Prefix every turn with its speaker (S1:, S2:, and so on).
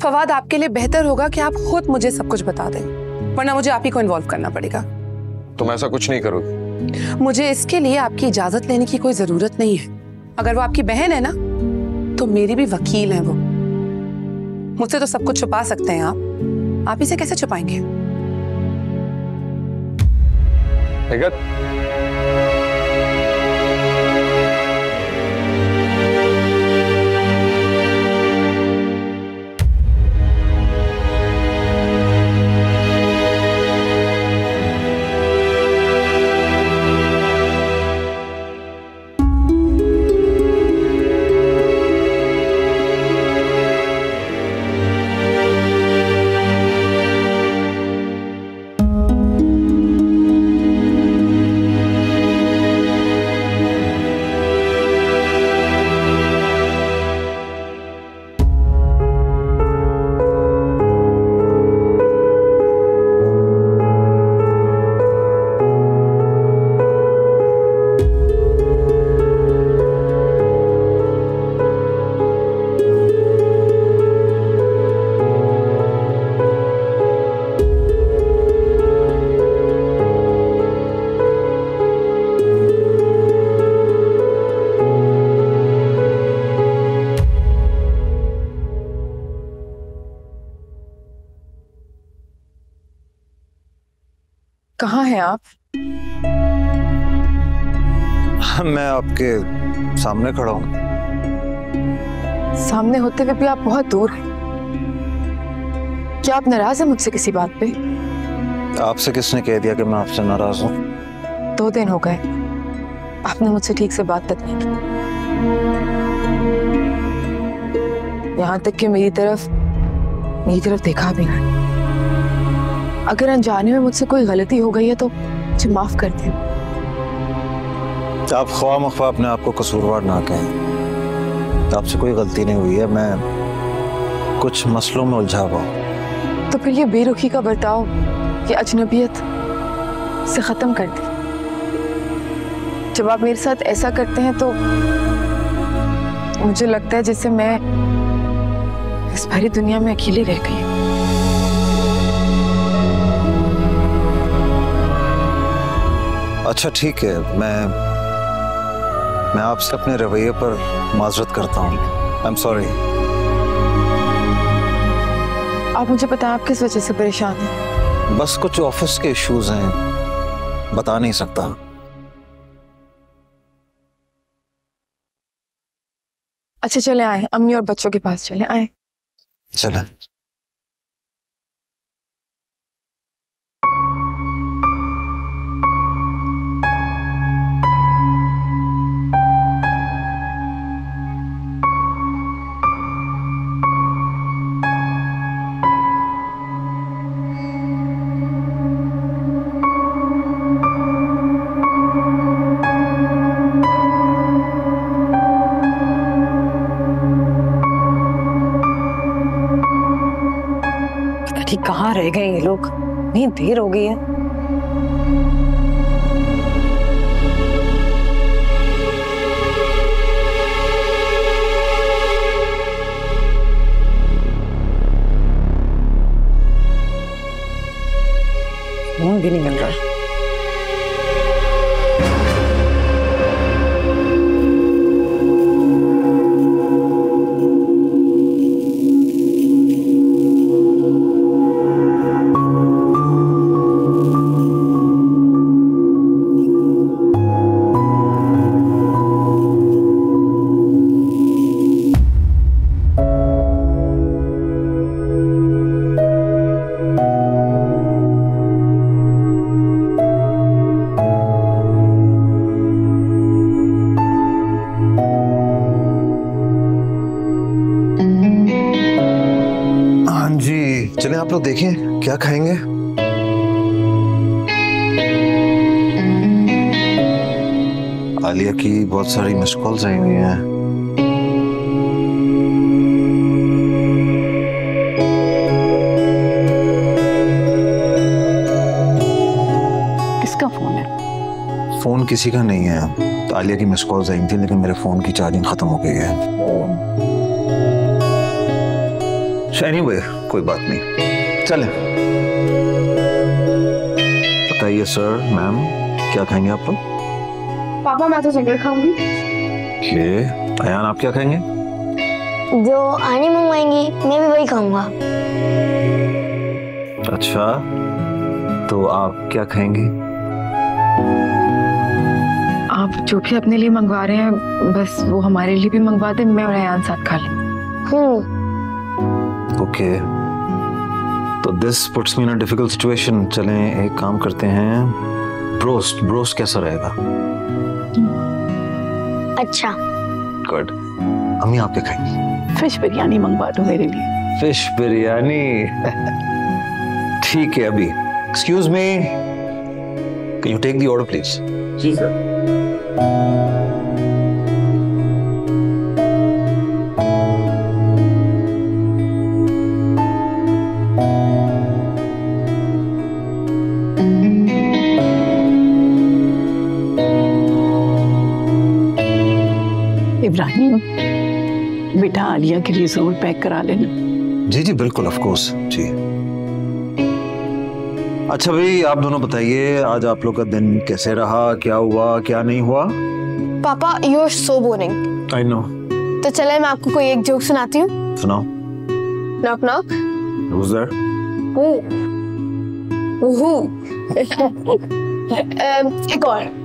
S1: फवाद, आपके लिए बेहतर होगा कि आप खुद मुझे सब कुछ बता दें, वरना मुझे आप ही को इन्वॉल्व करना पड़ेगा।
S2: तुम ऐसा कुछ नहीं करोगे?
S1: मुझे इसके लिए आपकी इजाजत लेने की कोई जरूरत नहीं है। अगर वो आपकी बहन है ना, तो मेरी भी वकील है वो। मुझसे तो सब कुछ छुपा सकते हैं आप इसे कैसे छुपाएंगे? कहाँ हैं आप?
S3: मैं आपके सामने खड़ा हूँ।
S1: सामने होते हुए भी आप बहुत दूर हैं। क्या आप नाराज हैं मुझसे किसी बात पे?
S3: आपसे किसने कह दिया कि मैं आपसे नाराज हूँ?
S1: 2 दिन हो गए, आपने मुझसे ठीक से बात तक नहीं की। यहाँ तक कि मेरी तरफ देखा भी नहीं। अगर अनजाने में मुझसे कोई गलती हो गई है तो मुझे माफ कर दें।
S3: आप ख्वाह मख्वाह अपने आप को कसूरवार ना कहें। आपसे कोई गलती नहीं हुई है, मैं कुछ मसलों में उलझा हुआ हूँ।
S1: तो फिर ये बेरुखी का बर्ताव, ये अजनबियत से खत्म कर दे। जब आप मेरे साथ ऐसा करते हैं तो मुझे लगता है जैसे मैं इस भरी दुनिया में अकेली रह गई हूँ।
S3: अच्छा ठीक है, मैं आपसे अपने रवैये पर माजरत करता हूँ। I am sorry.
S1: आप मुझे बताएं, आप किस वजह से परेशान हैं?
S3: बस कुछ ऑफिस के इश्यूज हैं, बता नहीं सकता।
S1: अच्छा चले आए, अम्मी और बच्चों के पास चले आए।
S3: चलें।
S1: कहाँ रह गए ये लोग? इतनी देर हो गई है। फोन भी नहीं मिल रहा।
S3: चलें आप लोग देखें क्या खाएंगे। आलिया की बहुत सारी मिस्ड कॉल्स आई हुई हैं।
S1: किसका फोन है?
S3: फोन किसी का नहीं है। तो आलिया की मिस्ड कॉल्स आई थी, लेकिन मेरे फोन की चार्जिंग खत्म हो गई है। एनीवे कोई बात नहीं, चलें। बताइए सर, मैम, क्या खाएंगे आप लोग?
S4: पापा मैं तो सिंगर खाऊंगी।
S3: ये अयान, आप क्या खाएंगे?
S5: जो आनी मंगवाएंगी मैं भी वही खाऊंगा।
S3: अच्छा, तो आप क्या खाएंगे?
S4: आप जो भी अपने लिए मंगवा रहे हैं बस वो हमारे लिए भी मंगवा दें, मैं और अयान साथ खा लें।
S3: ओके, तो this puts me in a difficult situation. चलें एक काम करते हैं, ब्रोस्ट ब्रोस्ट कैसा रहेगा?
S5: अच्छा।
S3: गुड। अम्मी आप क्या खाएंगी?
S6: फिश बिरयानी मंगवा दो मेरे लिए।
S3: फिश बिरयानी ठीक है। अभी excuse me, can you take the order please?
S2: जी सर।
S6: इब्राहिम बेटा, आलिया के लिए जरूर पैक करा लेना।
S3: जी जी बिल्कुल, ऑफ कोर्स जी। अच्छा भाई, आप दोनों बताइए, आज आप लोग का दिन कैसे रहा? क्या हुआ, क्या नहीं हुआ?
S7: पापा you are so boring.
S3: I know.
S7: तो चले मैं आपको कोई एक जोक सुनाती हूँ।
S3: सुनाओ।
S7: Knock knock.
S3: Who's there?
S7: एक और।